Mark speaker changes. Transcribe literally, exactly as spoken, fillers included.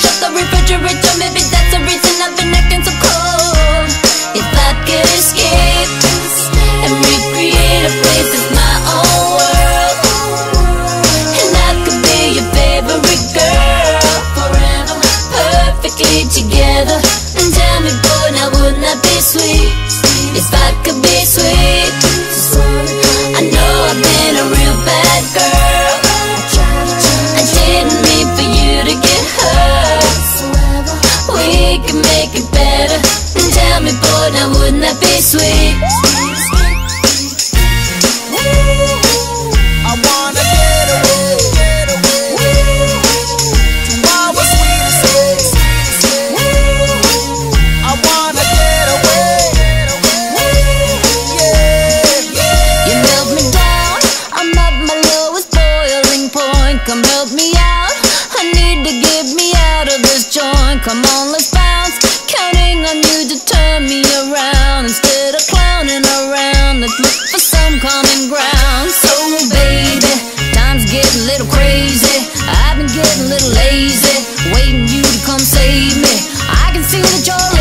Speaker 1: shut the refrigerator. Maybe that's the reason I've been acting so cold. If I could escape and recreate a place that's my own world, and I could be your favorite girl forever, perfectly together. And tell me, boy, now wouldn't that be sweet? If I could be sweet. I know I've been a real bad girl. I didn't mean for you to get hurt. We can make it better. And tell me, boy, now wouldn't that be sweet?
Speaker 2: I wanna get away, get away to our sweet escape. I wanna get away, yeah, yeah.
Speaker 1: You melt me down, I'm at my lowest boiling point. Come help me out, I need to get me out of this joint. Come on, let's bounce, counting on you to turn me around. Instead of clowning around, let's look for some common ground. So baby, time's getting a little crazy. I've been getting a little lazy, waiting you to come save me. I can see that you're